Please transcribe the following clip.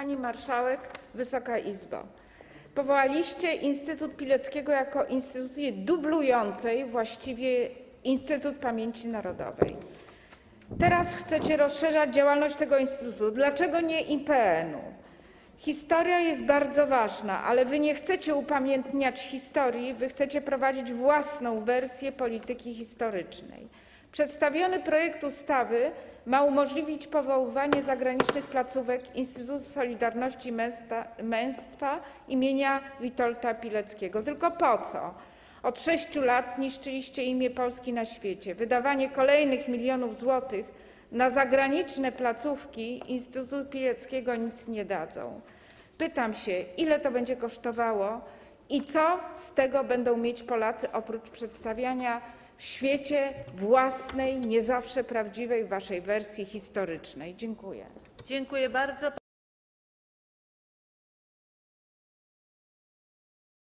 Pani Marszałek, Wysoka Izbo! Powołaliście Instytut Pileckiego jako instytucję dublującą właściwie Instytut Pamięci Narodowej. Teraz chcecie rozszerzać działalność tego instytutu. Dlaczego nie IPN-u? Historia jest bardzo ważna, ale wy nie chcecie upamiętniać historii, wy chcecie prowadzić własną wersję polityki historycznej. Przedstawiony projekt ustawy ma umożliwić powoływanie zagranicznych placówek Instytutu Solidarności i Męstwa imienia Witolda Pileckiego. Tylko po co? Od 6 lat niszczyliście imię Polski na świecie. Wydawanie kolejnych milionów złotych na zagraniczne placówki Instytutu Pileckiego nic nie dadzą. Pytam się, ile to będzie kosztowało i co z tego będą mieć Polacy oprócz przedstawiania w świecie własnej, nie zawsze prawdziwej waszej wersji historycznej. Dziękuję. Dziękuję bardzo.